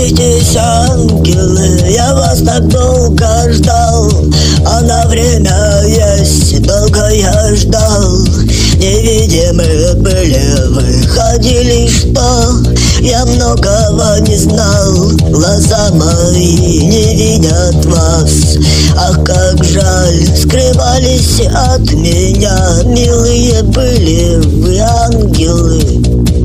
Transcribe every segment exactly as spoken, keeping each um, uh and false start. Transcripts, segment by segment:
Вернитесь, ангелы, я вас так долго ждал, а на время есть, долго я ждал. Невидимые были вы, ходили, что я многого не знал. Глаза мои не видят вас, ах, как жаль, скрывались от меня. Милые были вы, ангелы.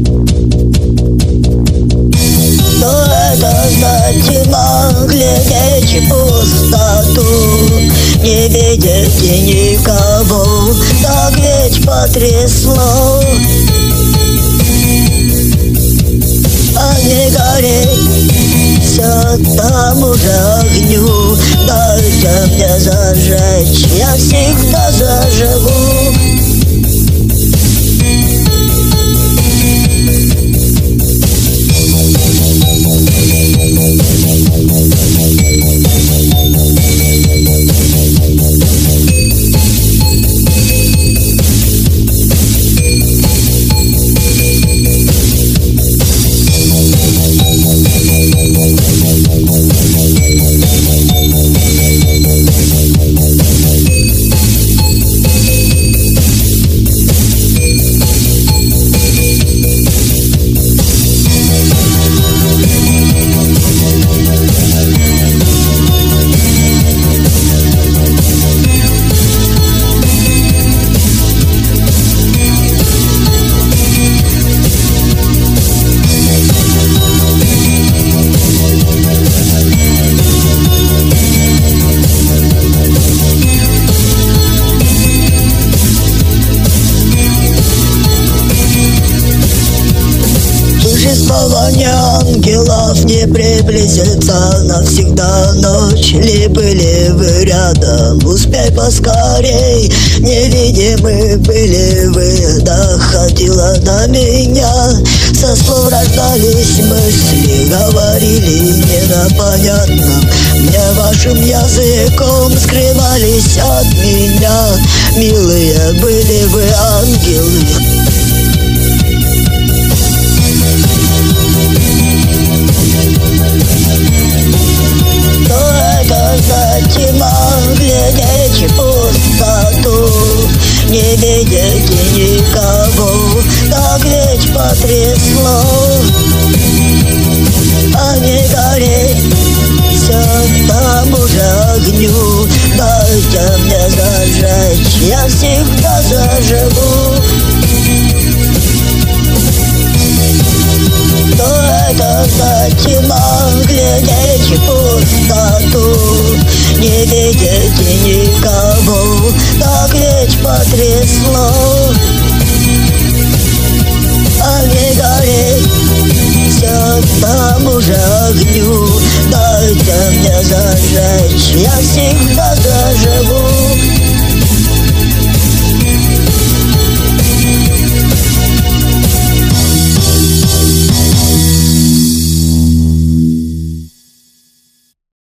Но это за тьма, глядеть в пустоту, не видите никого, так ведь потрясло. А не гореть все тому же огню, дайте мне зажечь, я всегда заживу. Слово ангелов не приблизится навсегда ночь. Ли были вы рядом, успей поскорей. Невидимы были вы, доходило до меня. Со слов рождались мысли, говорили не на понятном мне вашим языком, скрывались от меня. Милые были вы, ангелы. Тьма, глядеть в пустоту, не видите никого, так ведь потрясло. А не гореть все тому же огню, дайте мне зажечь, я всегда заживу. Что это за тьма, глядеть в пустоту, не видите никого, так ведь потрясло. А не гореть